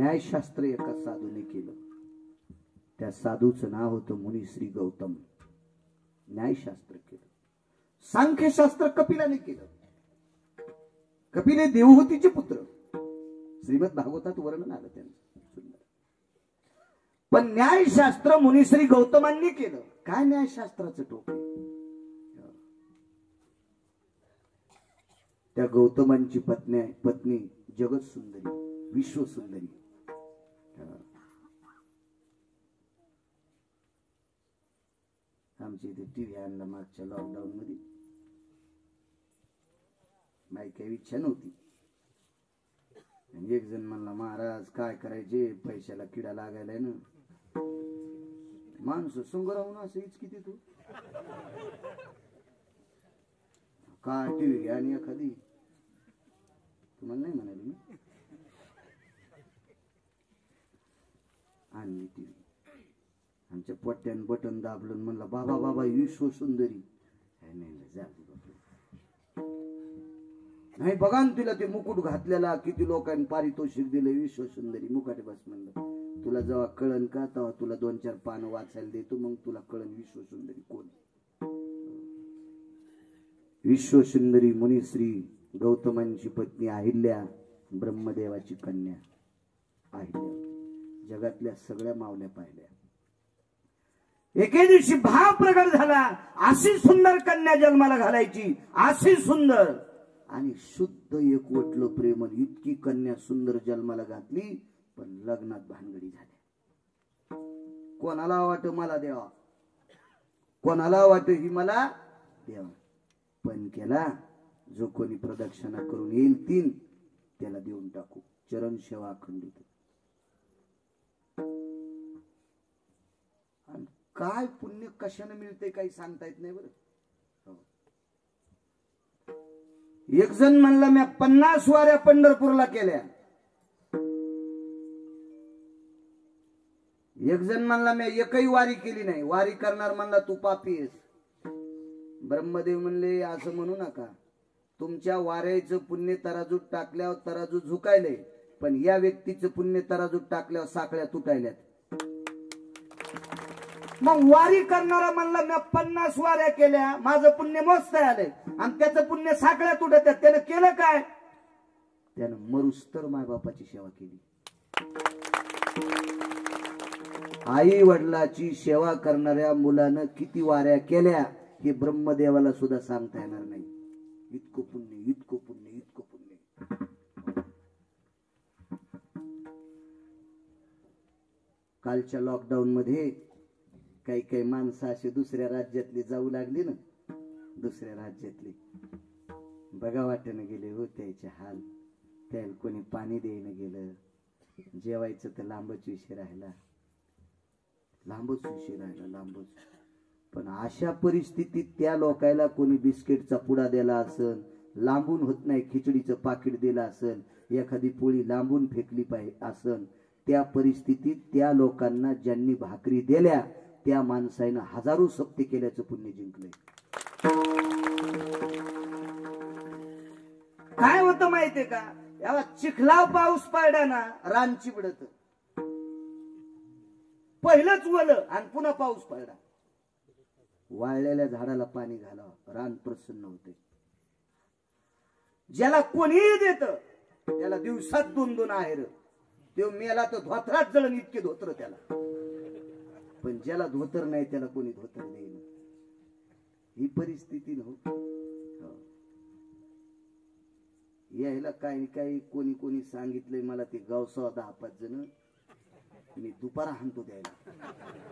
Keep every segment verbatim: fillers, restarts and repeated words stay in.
न्यायशास्त्र एका साधूने केलं. त्या साधूचं नाव होतं मुनिश्री गौतम. न्यायशास्त्र केलं. सांख्यशास्त्र कपिलाने केलं. कपिल हे देवहूतीचे पुत्र. श्रीमद भागवतात वर्णन आलं त्यांचं सुंदर. पण न्यायशास्त्र मुनिश्री गौतमांनी केलं. काय न्यायशास्त्राचं टोक आहे. त्या गौतमांची पत्नी पत्नी जगत सुंदरी, विश्व सुंदरी. आमच्या इथे टीव्ही आणला मागच्या लॉकडाऊन मध्ये. माझी काही इच्छा नव्हती. एक जण म्हणला महाराज काय करायचे, पैशाला किडा लागायलाय ना. माणसं संग राहून असं हीच किती तू काय टीव्ही घ्या आणि एखादी. तुम्हाला नाही म्हणाली मी. आणली टीव्ही. आमच्या पोट्यान बटन दाबलं म्हणला बाबा बाबा विश्व सुंदरी. नाही बघा ना तिला ते मुकुट घातलेला, किती लोकांनी पारितोषिक दिले. विश्व सुंदरी मुकाटे बस म्हणलं. तुला जेव्हा कळन का तेव्हा तुला दोन चार पानं वाचायला देतो, मग तुला कळन विश्व सुंदरी कोण. विश्व सुंदरी मुनिश्री गौतमांची पत्नी अहिल्या, ब्रह्मदेवाची कन्या अहिल्या. जगातल्या सगळ्या मावल्या पाहिल्या. एके दिवशी भाव प्रगट झाला. अशी सुंदर कन्या जन्माला घालायची, अशी सुंदर आणि शुद्ध एकवटलं प्रेम. इतकी कन्या सुंदर जन्माला घातली, पण लग्नात भानगडी झाल्या. कोणाला वाट मला देवा, कोणाला वाट ही मला देवा. पण केला जो कोणी प्रदक्षिणा करून येईल तीन त्याला देऊन टाकू. चरण सेवा अखंडित. काय पुण्य कशाने मिळते काही सांगता येत नाही. बरं एक जण म्हणला मी पन्नास वाऱ्या पंढरपूरला केल्या. एक जण म्हणला मी एकही वारी केली नाही. वारी करणार म्हणला तू पापी आहेस. ब्रह्मदेव म्हणले असं म्हणू नका. तुमच्या वाऱ्याचं पुण्य तराजूत टाकल्यावर तराजू झुकायले, पण या व्यक्तीचं पुण्य तराजूत टाकल्यावर साखळ्या तुटायल्यात. मग वारी करणारा म्हणला मी पन्नास वाऱ्या केल्या, माझं पुण्य मस्त आलंय, आणि त्याचं पुण्य साखळ्या तुटत. त्यानं केलं काय? त्यानं मरुस्तर मायबापाची सेवा केली. आई वडिलाची सेवा करणाऱ्या मुलानं किती वाऱ्या केल्या हे ब्रह्मदेवाला सुद्धा सांगता येणार नाही. इतकं पुण्य, इतकं पुण्य, इतकं पुण्य. कालच्या लॉकडाऊन मध्ये काही काही माणसं असे दुसऱ्या राज्यातली जाऊ लागली ना. दुसऱ्या राज्यातली बघा वाटेनं गेले हो त्याचे हाल. त्याला कोणी पाणी द्यायला गेलं, जेवायचं तर लांबच विषय राहिला, लांबच विषय राहिला लांबच. पण अशा परिस्थितीत त्या लोकायला कोणी बिस्किटचा पुडा दिला असेल, लांबून होत नाही खिचडीचं पाकिट दिलं असेल, एखादी पोळी लांबून फेकली पाहिजे असेल, त्या परिस्थितीत त्या लोकांना ज्यांनी भाकरी दिल्या त्या माणसानं हजारो सप्ते केल्याचं पुण्य जिंकलंय. काय होतं माहितीये का? याला चिखला पाऊस पडला ना रान चिबडत. पहिलंच वलं आणि पुन्हा पाऊस पडला. वाळलेल्या झाडाला पाणी घालावं, रान प्रसन्न होते. ज्याला कोणीही देत त्याला दिवसात दोन दोन आहेर. तो मेला तर धोतरात जळण इतके धोतर त्याला. पण ज्याला धोतर नाही त्याला कोणी धोतर देईन. ही परिस्थिती नव्हती. यायला काही काही कोणी कोणी सांगितलंय मला ते गावसा दहा पाच जण मी दुपारा हाणतो द्यायला.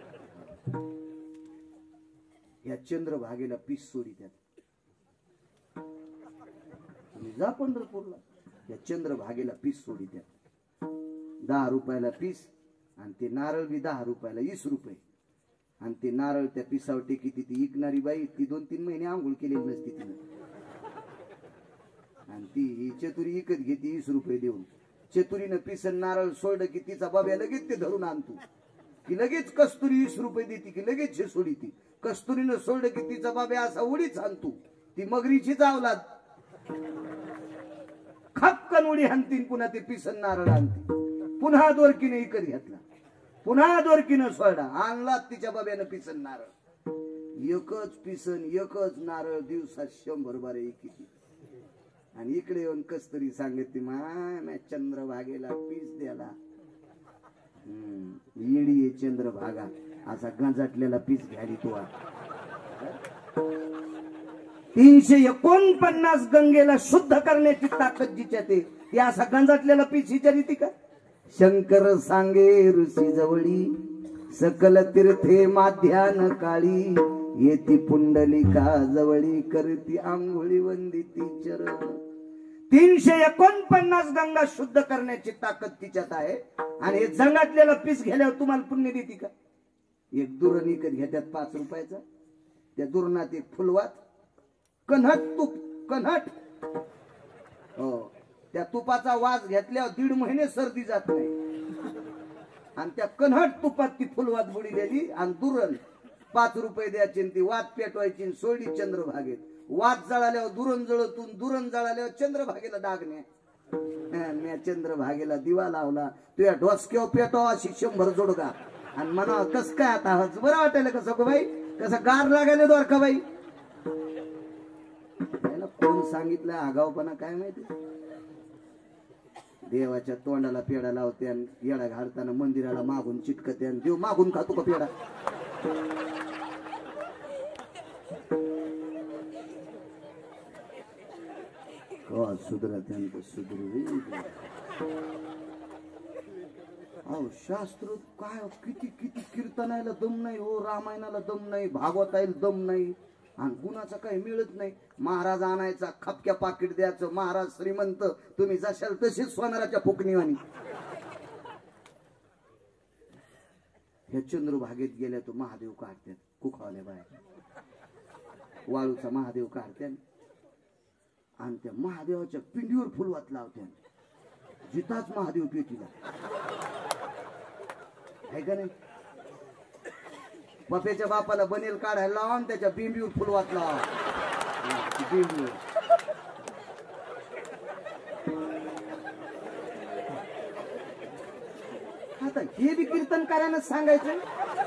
या चंद्रभागेला पीस सोडी त्यात. तुम्ही जा पंढरपूरला, या चंद्रभागेला पीस सोडी त्यात. दहा रुपयाला पीस आणि ते नारळ बी दहा रुपयाला वीस रुपये. आणि ते नारळ त्या पिसावर टेकी ती विकणारी बाई ती दोन तीन महिने आंघोळ केलेली नसती तिने. आणि ती चतुरी विकत घेते वीस रुपये देऊन. चतुरीनं पिसन नारळ सोडलं की तिचा बाब्या लगेच ते धरून आणतो की लगेच कस्तुरी वीस रुपये देते की लगेच छे सोडी. ती कस्तुरीनं सोडलं की तिचा बाब्या असा उडीच आणतो. ती मगरीची जावलात खपकन उडी हाणतीन पुन्हा ते पिसन नारळ आणते. पुन्हा दोरकीने इकत घेतला, पुन्हा दोरकीनं सोडा, आणला तिच्या बाब्यानं पिसन नारळ. एकच पिसन एकच नारळ दिवसात शंभर बारे किती. आणि इकडे येऊन कस तरी सांगते मा चंद्रभागेला पीस द्याला. हम्म येडी आहे चंद्रभागा, असा गंजाटलेला पीस घ्याली तू. तीनशे एकोणपन्नास गंगेला शुद्ध करण्याची ताकद जिच्यात आहे, ती असा गंजाटलेला पीस विचारिती का? शंकर सांगे ऋषी जवळी सकल तीर्थे माध्यान काळी, येती पुंडलिका जवळी करती आंघोळी वंदिती चरण. तीनशे एकोणपन्नास गंगा शुद्ध करण्याची ताकद तिच्यात आहे. आणि हे जंगातलेला पीस गेल्यावर तुम्हाला पुण्य देते का? एक दुरण विकत घेत्यात पाच रुपयाचा, त्या दुरणात एक फुलवात कन्हट तूप, कन्हट हो, त्या तुपाचा वास घेतल्यावर दीड महिने सर्दी जात नाही. आणि त्या कन्हट तुपात ती फुलवात बुडीलेली आणि दुरण पाच रुपये द्यायची, ती वात पेटवायची सोडी चंद्रभागेत. वात जळाल्यावर दुरण जळतून, दुरण जळाल्यावर चंद्रभागेला डागण्या. मी चंद्रभागेला दिवा लावला, तुझ्या डोसक्यावर पेटवा अशी शंभर जोडगा. आणि म्हणा कस काय आता बरं वाटायला कसं गो बाई, कसं गार लागायला द्वारका बाई. कोण सांगितलं आगावपणा काय माहिती. देवाच्या तोंडाला पेडा लावते आणि येडा घालताना मंदिराला मागून चिटकते आणि देव मागून खातो का पेडा. सुधरा त्यांचं सुधरू. अहो शास्त्र काय किती किती कीर्तनाला दम नाही हो, रामायणाला दम नाही, भागवताला दम नाही, आणि गुणाचा काही मिळत नाही. महाराज आणायचा खपक्या पाकिट द्यायचं, महाराज श्रीमंत, तुम्ही जशाल तशीच सोनाराच्या फुकणीवाणी. ह्या चंद्रभागेत गेल्या तो महादेव काढतात, कुखावल्या बाया वाळूचा महादेव काढत्या आणि त्या महादेवाच्या पिंडीवर फुलवात लावत्या. जिताच महादेव पेटीला आहे का नाही. पप्याच्या बापाला बनेल काढायला लावा, त्याच्या बिंबीवर फुलवात लावा. बिंबीवर आता हे बी कीर्तन कार्यानं सांगायचं.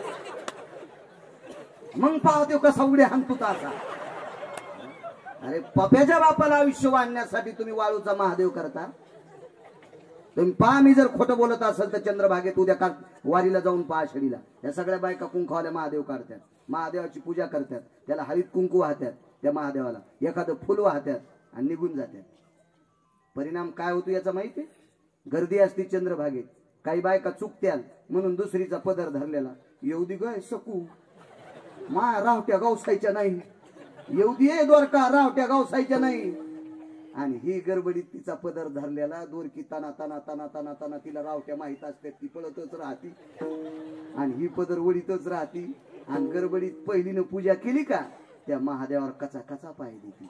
मग पाहतो कसा उड्या हाणतो असा. अरे पप्याच्या बापाला आयुष्य वाढण्यासाठी तुम्ही वाळूचा महादेव करता. तुम्ही पहा, मी जर खोटं बोलत असेल तर चंद्रभागेत उद्या का वारीला जाऊन पहा शरीला. या सगळ्या बायका कुंकवाल्या महादेव काढतात, महादेवाची पूजा करतात, त्याला हळीत कुंकू वाहतात, त्या महादेवाला एखादं फुल वाहतात आणि निघून जातात. परिणाम काय होतो याचा माहिती. गर्दी असती चंद्रभागेत, काही बायका चुकत्याल म्हणून दुसरीचा पदर धरलेला. येऊ दे ग सकू, मा रावट्या गावसायच्या नाही, येऊ दे द्वारका रावट्या गावसायच्या नाही. आणि ही गडबडीत तिचा पदर धरलेला, दोरकी ताना ताना ताना ताना ताना तिला रावट्या माहित असते, ती पळतच राहती आणि ही पदर वडीतच राहती. आणि गडबडीत पहिलीनं पूजा केली का त्या महादेवावर कचा कचा पाय देती.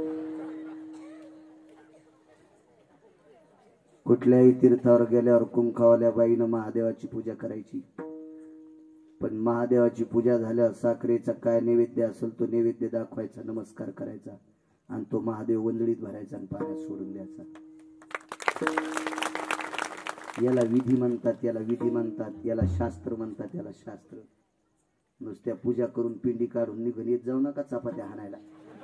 कुठल्याही तीर्थावर गेल्यावर कुंकावाल्या बाईनं महादेवाची पूजा करायची. पण महादेवाची पूजा झाल्यावर साखरेचा काय नैवेद्य असेल तो नैवेद्य दाखवायचा, नमस्कार करायचा आणि तो महादेव वंदळीत भरायचा आणि पाण्यात सोडून द्यायचा. याला विधी म्हणतात, याला विधी म्हणतात, याला शास्त्र म्हणतात, याला शास्त्र. नुसत्या पूजा करून पिंडी काढून निघून येत जाऊ नका चपात्या हाणायला.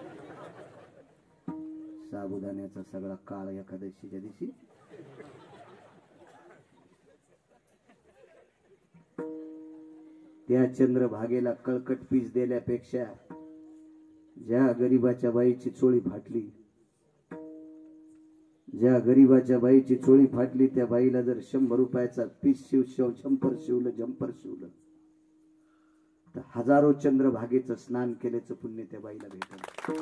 साबुदाण्याचा सगळा काळ एकादशीच्या दिवशी त्या चंद्रभागेला कळकट पीस देण्यापेक्षा ज्या गरीबाच्या बाईची चोळी फाटली, ज्या गरीबाच्या बाईची चोळी फाटली त्या बाईला जर शंभर रुपयाचा पीस शिव शिव शंपर शिवलं जंपर शिवलं तर हजारो चंद्रभागेचं स्नान केल्याचं पुण्य त्या बाईला भेटलं.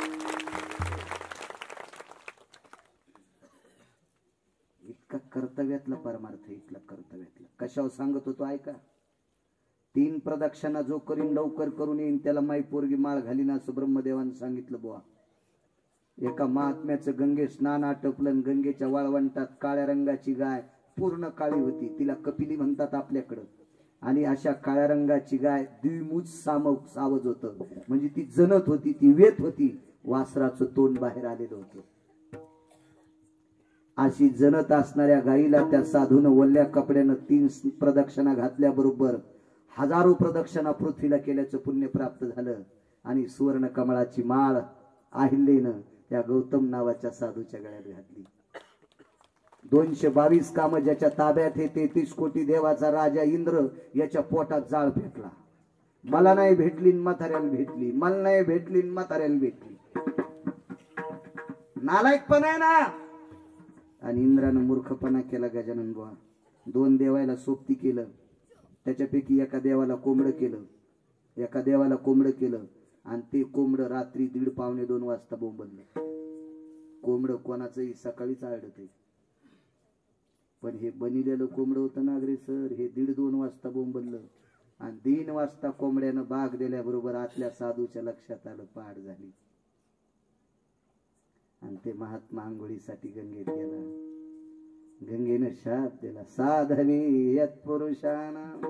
इतका कर्तव्यातला परमार्थ, इतला कर्तव्यातला. कशावर सांगत होतो ऐका. तीन प्रदक्षिणा जो करीन लवकर करून येईन त्याला माई पोरगी माळ घालीन असं ब्रह्मदेवानं सांगितलं बुवा. एका महात्म्याचं गंगे स्नान आटपलं, गंगेच्या वाळवंटात काळ्या रंगाची गाय पूर्ण काळी होती, तिला कपिली म्हणतात आपल्याकडं. आणि अशा काळ्या रंगाची गाय द्विमुज सामव सावज होतं, म्हणजे ती जनत होती, ती वेत होती, वासराचं तोंड बाहेर आलेलं होतं. अशी जनत असणाऱ्या गाईला त्या साधूनं वल्ल्या कपड्यानं तीन प्रदक्षिणा घातल्याबरोबर हजारो प्रदक्षिणा पृथ्वीला केल्याचं पुण्य प्राप्त झालं आणि सुवर्ण कमळाची माळ अहिल्यानं त्या गौतम नावाच्या साधूच्या गळ्यात घातली. दोनशे बावीस काम ज्याच्या ताब्यात हे तेहतीस कोटी देवाचा राजा इंद्र याच्या पोटात जाळ फेकला. मला नाही भेटली म्हाताऱ्याला भेटली, मला नाही भेटली म्हाताऱ्याला भेटली. नालायक पण आहे ना. आणि इंद्रानं मूर्खपणा केला. गजानन बुवा दोन देवाला सोबती केलं, त्याच्यापैकी एका देवाला कोंबडं केलं, एका देवाला कोंबडं केलं आणि ते कोंबडं रात्री दीड पावणे दोन वाजता बोंबललं. कोंबडं कोणाचंही सकाळीच आडत, पण हे बनिलेलं कोंबडं होतं ना अग्रेसर, हे दीड दोन वाजता बोंबललं आणि तीन वाजता कोंबड्यानं बाग दिल्याबरोबर आतल्या साधूच्या लक्षात आलं पाड झाली. आणि ते महात्मा आंघोळीसाठी गंगेत गेला. गंगेनं शाप दिला, साधवी यत पुरुषाणाम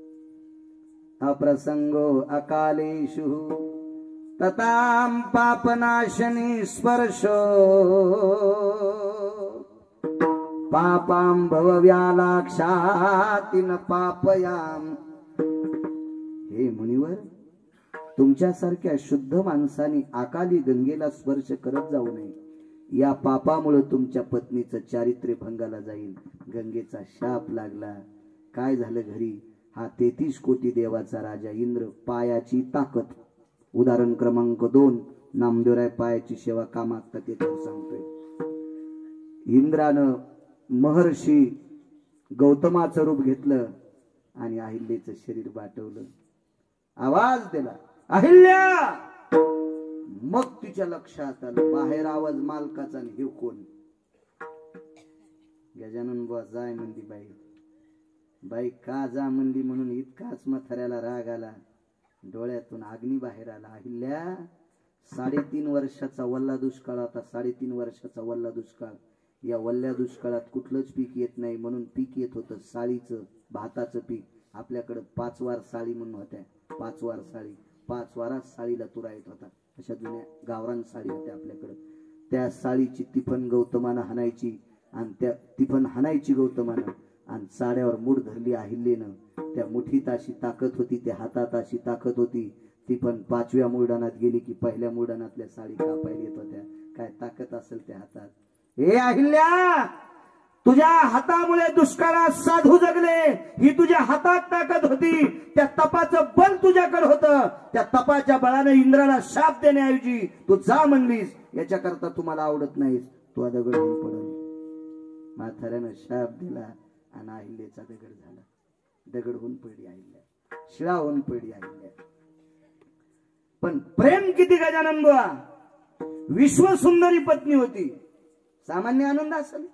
अप्रसंगो अकालेषु तताम पापनाशनी स्पर्शो पापाम भवव्यालाक्षातिन पापयाम. हे मुनिवर, तुमच्यासारख्या शुद्ध माणसाने अकाली गंगेला स्पर्श करत जाऊ नये. या पापामुळे तुमच्या पत्नीचं चारित्र्य भंगाला जाईल. गंगेचा शाप लागला. काय झालं घरी? हा तेहतीस कोटी देवाचा राजा इंद्र पायाची ताकद. उदाहरण क्रमांक दोन, नामदेवराय पायाची सेवा का मागतात ते सांगतोय. इंद्रानं महर्षी गौतमाचं रूप घेतलं आणि अहिल्याचं शरीर बाटवलं. आवाज दिला, अहिल्या. मग तिच्या लक्षात आलं बाहेर आवाज मालकाचा, हे कोण? गजानन बुवा जाय म्हणली बाई. बाई का जा म्हणली म्हणून इतकाच म्हाताऱ्याला राग आला. डोळ्यातून अग्नी बाहेर आला. अहिल्या, साडेतीन वर्षाचा वल्ला दुष्काळ होता. साडेतीन वर्षाचा वल्ला दुष्काळ. या वल्ल्या दुष्काळात कुठलंच पीक येत नाही म्हणून पीक येत होतं साळीचं, भाताचं पीक. आपल्याकडं पाच वार साळी म्हणून होत्या. पाच वार साळी, पाच वारात साळीला तुरा येत होता. अशा जुन्या गावरान साळी होत्या आपल्याकडं. त्या साळीची तिफन गौतमानं हाणायची आणि त्या तिफन हाणायची गौतमानं आणि साड्यावर मूठ धरली अहिल्यानं. त्या मुठीत अशी ताकद होती, त्या हातात अशी ताकद होती. ती पण पाचव्या मुरडानात गेली की पहिल्या मुरडानातल्या साडी कापायला येत होत्या. काय ताकद असेल त्या हातात. हे अहिल्या, तुझ्या हातामुळे दुष्काळात साधू जगले. ही तुझ्या हातात ताकद होती. त्या तपाचं बल तुझ्याकडे होतं. त्या तपाच्या बळाने इंद्राला शाप देण्याऐवजी तू जा म्हणलीस. याच्याकरता तुम्हाला आवडत नाहीस, तू दगड होऊन पडल. म्हाताऱ्यानं शाप दिला आणि अहिल्याचा दगड झाला. दगड होऊन पडली अहिल्या, शिळा होऊन पडली अहिल्या. पण प्रेम किती गजानन बुवा. विश्वसुंदरी पत्नी होती. सामान्य आनंद असेल.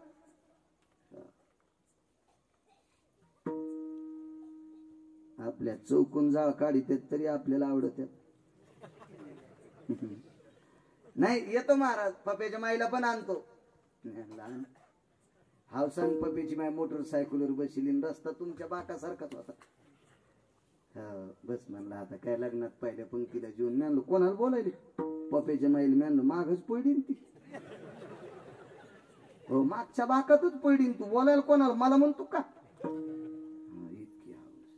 आपल्या चौकून जाळ काढीत तरी आपल्याला आवडत नाही. येतो महाराज, पप्याच्या माईला पण आणतो. हावसान पप्याची माय मोटरसायकलवर बसली, रस्ता तुमच्या बाकासारखाच होता. बस म्हणला आता काय लग्नात पहिल्या पंक्तीला जेवून म्हणलो कोणाला बोलायले. पप्याच्या माईला म्हणलं मागच पडली ती. हो, मागच्या बाकातच पडीन तू. बोलायला कोणाला? मला म्हणतो का? इतकी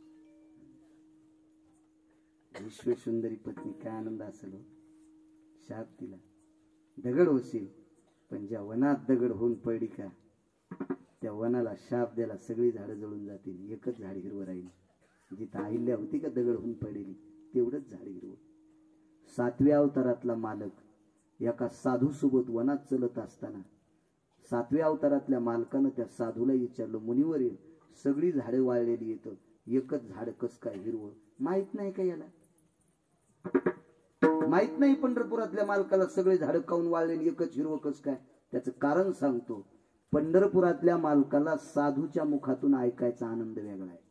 विश्वसुंदरी पत्नी, काय आनंद असेल. शाप दिला, दगड होशील. पण ज्या वनात दगड होऊन पडली का, त्या वनाला शाप दिला. सगळी झाडं जळून जातील, एकच झाड हिरवं राहील. जिथं अहिल्या होती का दगड होऊन पडलेली, तेवढंच झाड हिरवं. सातव्या अवतारातला मालक एका साधू सोबत वनात चलत असताना सातव्या अवतारातल्या मालकानं त्या साधूला विचारलं, मुनिवर सगळी झाडे वाळलेली येतं, एकच झाड कस काय हिरवं? माहित नाही का याला? माहित नाही पंढरपुरातल्या मालकाला सगळे झाड काऊन वाळलेली एकच हिरवं कस काय? त्याचं कारण सांगतो. पंढरपुरातल्या मालकाला साधूच्या मुखातून ऐकायचा आनंद वेगळा आहे.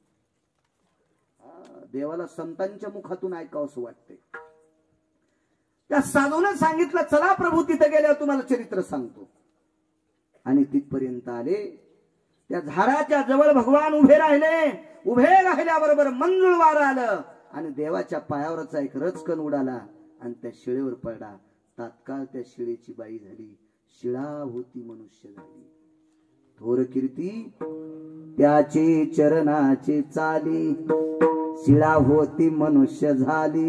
देवाला संतांच्या मुखातून ऐकावं असं वाटतंय. त्या साधूनं सांगितलं, चला प्रभू तिथे गेल्यावर तुम्हाला चरित्र सांगतो. आणि तिथपर्यंत आले. त्या झाडाच्या जवळ भगवान उभे राहिले. उभे राहिल्याबरोबर मंजुळ वारं आलं आणि देवाच्या पायावरचा एक रचकन उडाला आणि त्या शिळेवर पडला. तात्काळ त्या शिळेची बाई झाली. शिळा होती मनुष्य झाली. थोर कीर्ती त्याचे चरणाचे चाली, शिळा होती मनुष्य झाली.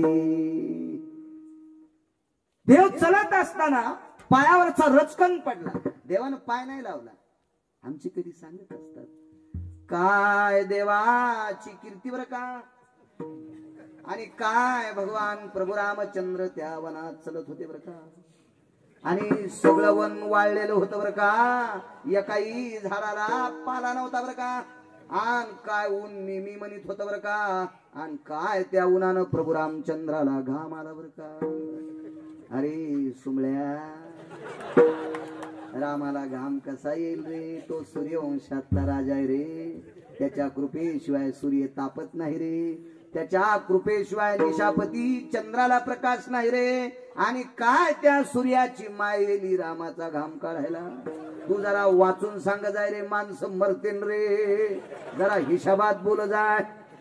देव चलत असताना पायावरचा रचकन पडला. देवानं पाय नाही लावला. आमची कधी सांगत असतात काय देवाची कीर्ती बर का, आणि काय भगवान प्रभू रामचंद्र त्या वनात चलत होते बर का, आणि सगळं वन वाळलेलं होतं बर का, एकाही झाडाला पाला नव्हता बर का, आन काय ऊन नेहमी म्हणत होतं बर का, आणि काय त्या उन्हानं प्रभू रामचंद्राला घाम आला बर का. अरे सुमळ्या, रामाला घाम कसा येईल रे, तो सूर्यवंशातला राजा आहे रे, त्याच्या कृपेशिवाय सूर्य तापत नाही रे, त्याच्या कृपेशिवाय निशापती चंद्राला प्रकाश नाही रे, आणि काय त्या सूर्याची मायेली रामाचा घाम काढायला. तू जरा वाचून सांग जाय रे, माणसं मरतेन रे, जरा हिशाबात बोल जाय.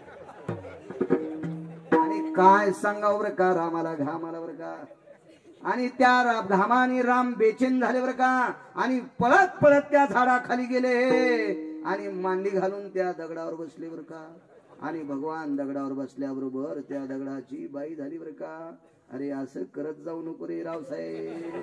आणि काय सांगाव बर का, रामाला घाम आला बर का, आणि त्या घामाने राम बेचैन झाले बर का, आणि पळत पळत त्या झाडाखाली गेले, आणि मांडी घालून त्या दगडावर बसले बर का, आणि भगवान दगडावर बसल्याबरोबर त्या दगडाची बाई झाली बर का. अरे असं करत जाऊ नको रे रावसाहेब.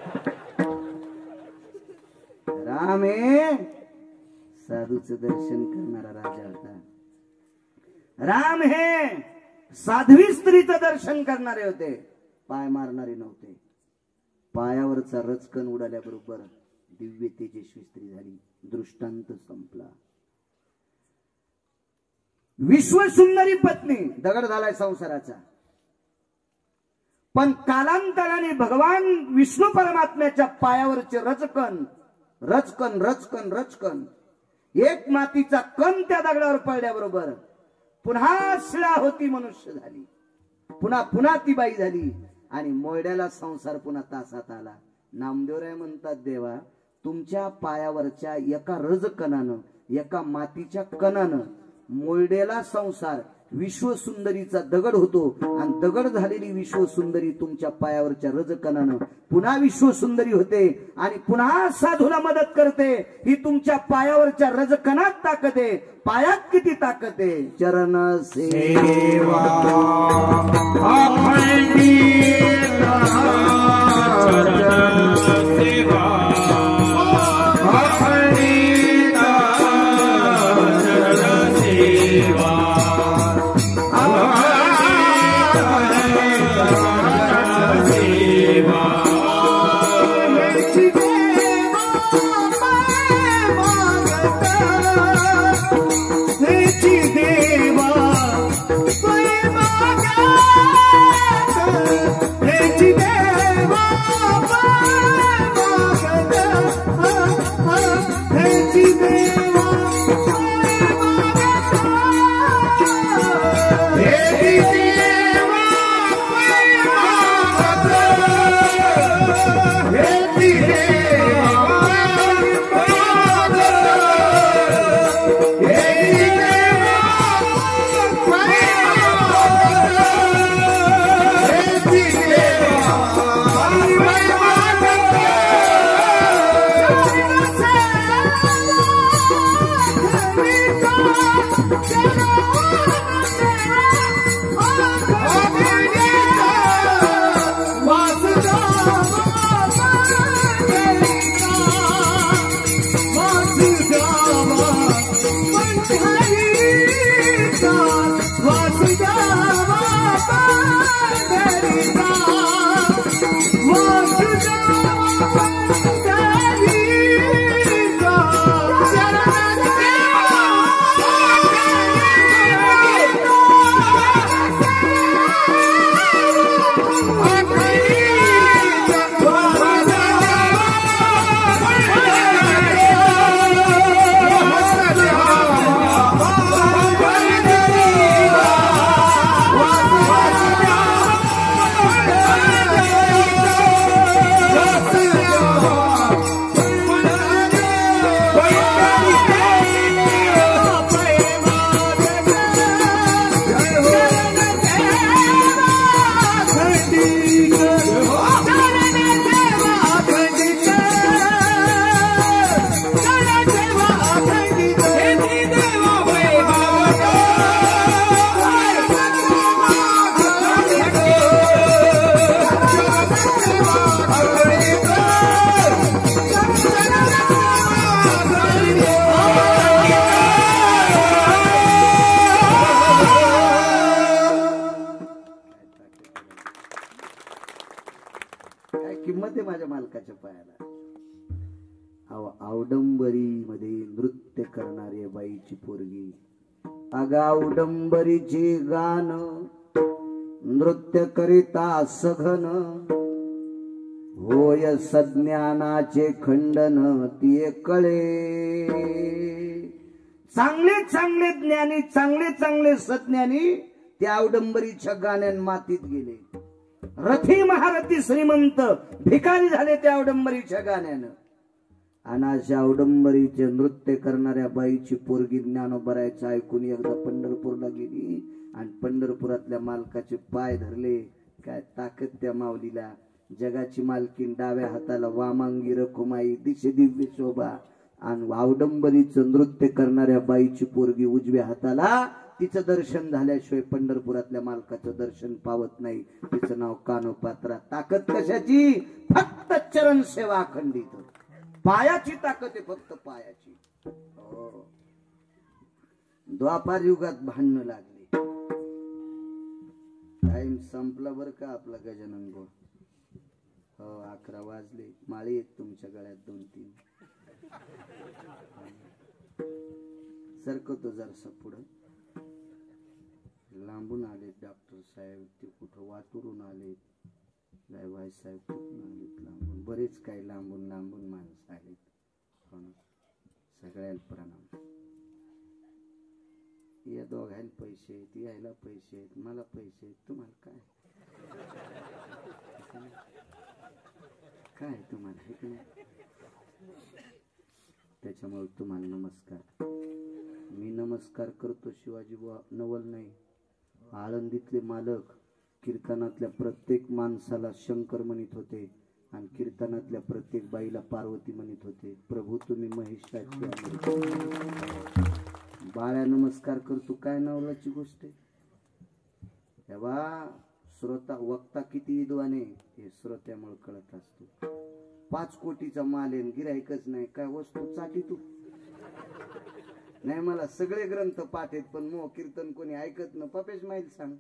राम हे साधूचं दर्शन करणारा राजा होता. राम हे साध्वी स्त्रीचं दर्शन करणारे होते, पाय मारणारे नव्हते. पायावरचा रचकन उडाल्याबरोबर दिव्य तेजस्वी स्त्री झाली. दृष्टांत संपला. विश्वसुंदरी पत्नी, दगड झालाय संसाराचा. पण कालांतराने भगवान विष्णू परमात्म्याच्या पायावरचे रचकन रचकन रचकन रचकन एक मातीचा कण त्या दगडावर पडल्याबरोबर पुन्हा शिळा होती मनुष्य झाली. पुन्हा पुन्हा ती बाई झाली, आणि मोड्याला संसार पुन्हा तासात आला. नामदेवराय म्हणतात, देवा तुमच्या पायावरच्या एका रजकणानं, एका मातीच्या कणानं मोडलेला संसार विश्वसुंदरीचा दगड होतो, आणि दगड झालेली विश्वसुंदरी तुमच्या पायावरच्या रजकणानं पुन्हा विश्वसुंदरी होते, आणि पुन्हा साधूला मदत करते. ही तुमच्या पायावरच्या रजकणात ताकद आहे. पायात किती ताकद आहे. चरण सेवा Hey, काय किंमत आहे माझ्या मालकाच्या पायाला. औडंबरी मध्ये नृत्य करणारी बाईची पोरगी. अग औडंबरीचे गान नृत्य करिता सघन, होय सज्ञानाचे खंडन ती कळे. चांगले चांगले ज्ञानी, चांगले चांगले सज्ञानी त्या औडंबरीच्या गाण्यान मातीत गेले. रथी महारथी श्रीमंत भिकारी झाले त्या औडंबरीच्या गाण्यानं. आणि अशा औडंबरीचे नृत्य करणाऱ्या बाईची पोरगी ज्ञानोबरायचं ऐकून एकदा पंढरपूरला गेली आणि पंढरपुरातल्या मालकाचे पाय धरले. काय ताकद त्या माऊलीला. जगाची मालकीन डाव्या हाताला वामांगी रखुमाई, दिशे दिव्य शोभा. आणि औडंबरीचं नृत्य करणाऱ्या बाईची पोरगी उजव्या हाताला. तिचं दर्शन झाल्याशिवाय पंढरपुरातल्या मालकाचं दर्शन पावत नाही. तिचं नाव कानोपात्रा. ताकद कशाची? फक्त चरण सेवा अखंडित. पायाची ताकद आहे, फक्त पायाची. हो. द्वापार युगात भांडणं लागली. टाइम संपला बर का आपला गजानन गो. हो, अकरा वाजले. माळी आहेत तुमच्या गळ्यात दोन तीन. सरकतो जरसा पुढं. लांबून आले डॉक्टर साहेब, ते कुठं वातुरून आले. भाई साहेब कुठून आलेत लांबून. बरेच काही लांबून लांबून माणसं आलेत. हो ना. सगळ्याला प्रणाम. या दोघायला पैसे आहेत, यायला पैसे आहेत, मला पैसे आहेत. तुम्हाला काय काय तुम्हाला हे काय? त्याच्यामुळे तुम्हाला नमस्कार. मी नमस्कार करतो शिवाजी बुवा नवल नाही. आळंदीतले मालक कीर्तनातल्या प्रत्येक माणसाला शंकर म्हणत होते आणि कीर्तनातल्या प्रत्येक बाईला पार्वती म्हणत होते. प्रभू तुम्ही महिषाची. बाळ्या नमस्कार करतो. काय नवलाची गोष्ट आहे. तेव्हा श्रोता वक्ता किती विद्वान आहे हे श्रोत्यामुळे कळत असतो. पाच कोटीचा माल आहे, गिरायकच नाही. काय वस्तू साठी तू नाही. मला सगळे ग्रंथ पाठ आहेत, पण मो कीर्तन कोणी ऐकत न. पपेश माहिती सांग.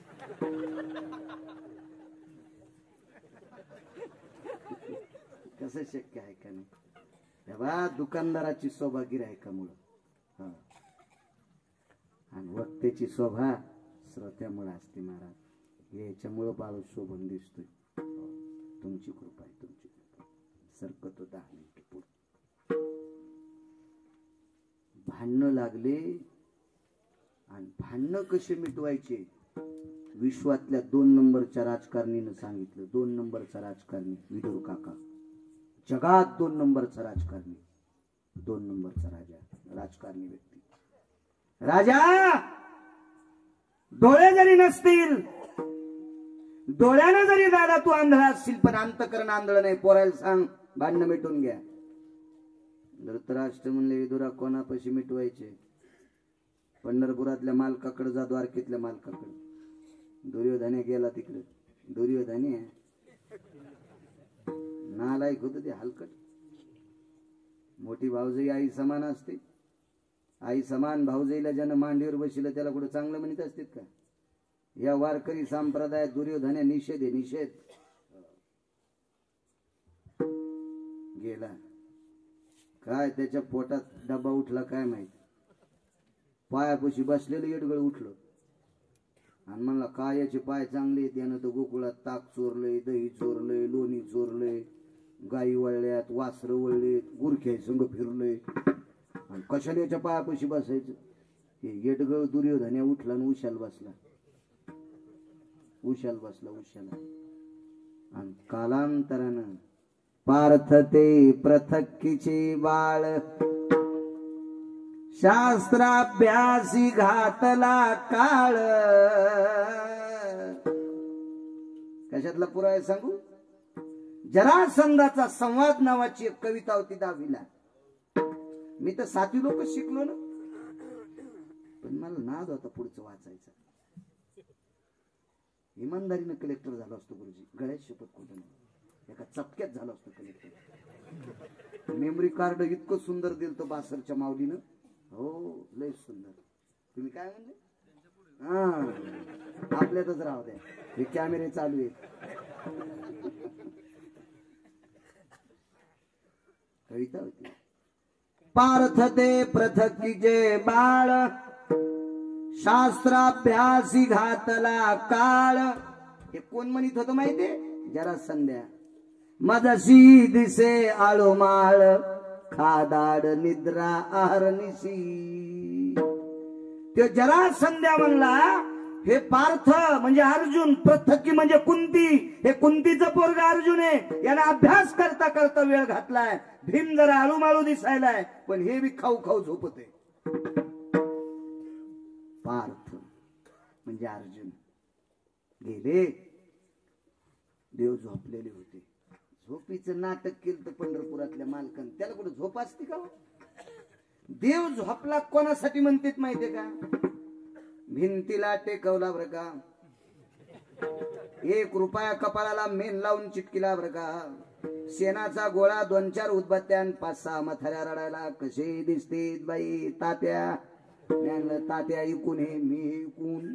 कसं शक्य आहे का नाही. तेव्हा दुकानदाराची शोभा गिरायकामुळं हा, आणि वक्त्याची शोभा श्रोत्यामुळे असते महाराज. याच्यामुळं बाळ शोभन दिसतोय. तुमची कृपा आहे, तुमची कृपा. सरकतो दहा मिनिट पुढे. भांडणं लागले आणि भांडणं कसे मिटवायचे विश्वातल्या दोन नंबरच्या राजकारणीनं सांगितलं. दोन नंबरचा राजकारणी विदुर काका. जगात दोन नंबरचा राजकारणी, दोन नंबरचा राजा, राजकारणी व्यक्ती. राजा डोळे जरी नसतील, डोळ्यानं जरी दादा तू आंधळा असशील, पण अंतकरण आंधळ नाही. पोरायला सांग भांडणं मिटून घ्या. धृतराष्ट्र म्हणले विदुरा कोणापाशी मिटवायचे? पंढरपुरातल्या मालकाकडे जा, द्वारकेतल्या मालकाकडे. दुर्योधने गेला तिकडे. दुर्योधने नालायक होत ते, हलकट. मोठी भाऊजाई आई समान असते. आई समान भाऊजाईला ज्यानं मांडीवर बसलं त्याला कुठं चांगलं म्हणत असतात का? या वारकरी संप्रदायात दुर्योधने निषेध आहे, निषेध. गेला काय त्याच्या पोटात डबा उठला काय माहित. पायापाशी बसलेलं येडगळ उठलं आणि म्हणला काय याचे पाय चांगले आहेत. यानं तर गोकुळात ताक चोरलंय, दही चोरलंय, लोणी चोरलंय, गाई वळल्यात, वासरं वळले, गुरख्या संग फिरलंय, आणि कशाला याच्या पायापाशी बसायचं. हे येडगळ दुर्योधन्या उठला आणि उशाल बसला. उशाल बसला उशाला. आणि कालांतरानं पार्थ ते पृथक्कीचे बाळ, शास्त्राभ्यासी घातला काळ. कशातला पुरावा सांगू? जरासंधाचा संवाद नावाची एक कविता होती दहावीला. मी तर सातवी लोक शिकलो ना, पण मला नाद होता पुढचं वाचायचं. इमानदारीनं कलेक्टर झालो असतो गुरुजी. गळ्यात शपथ कुठं नाही, एका चपक्यात झालो असतो कलेक्टर. मेमरी कार्ड इतकं सुंदर दिलं तो बासरच्या माऊलीनं. हो लय सुंदर. तुम्ही काय म्हणले? हा आपल्यातच राहू द्या, हे कॅमेरे चालू आहेत. कविता होती. पार्थ ते पृथकीचे बाळ, शास्त्राभ्यासी घातला काळ. हे कोण म्हणत होतं माहितीये? जरासंध्या. मजशी दिसे आळोमाळ, खादाड निद्रा आहरनिशी. ते जरासंध्या म्हणला हे पार्थ म्हणजे अर्जुन, पृथकी म्हणजे कुंती, हे कुंतीचं पोरग अर्जुन आहे. याला अभ्यास करता करता वेळ घातलाय. भीम जरा आळूमाळू दिसायलाय, पण हे बी खाऊ खाऊ झोपते. पार्थ म्हणजे अर्जुन गेले. देव झोपलेले होते. झोपीचं नाटक केलं तर पंढरपुरातल्या मालकांनी. त्याला कुठे झोप असते का? देव झोपला कोणासाठी म्हणतात माहितीये का? भिंतीला टेकवला बरं का, एक रुपया कपाळाला मेन लावून चिटकिला बरं का, शेणाचा गोळा दोन चार उदबत्त्या पाच सहा मथाऱ्या रडायला. कसे दिसते बाई तात्या? तात्या इकून हे मी इकून.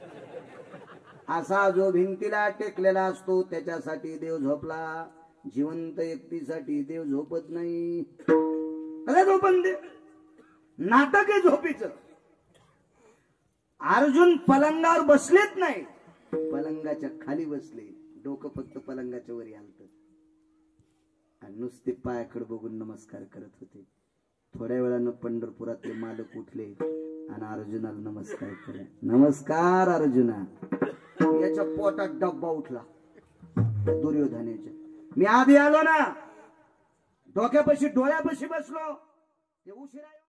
असा जो भिंतीला टेकलेला असतो त्याच्यासाठी देव झोपला. जिवंत व्यक्तीसाठी देव झोपत नाही. कसा झोपन दे? नाटक आहे झोपीचं. अर्जुन पलंगावर बसलेच नाही, पलंगाच्या खाली बसले. डोकं फक्त पलंगाच्या वरी आलत आणि नुसते पायाकडे बघून नमस्कार करत होते. थोड्या वेळानं पंढरपुरातले मालक उठले आणि अर्जुनाला नमस्कार केला. नमस्कार अर्जुना. याच्या पोटात डब्बा उठला दुर्योधनाच्या. मी आधी आलो ना, डोक्यापाशी डोळ्यापाशी बसलो. ते उशिरा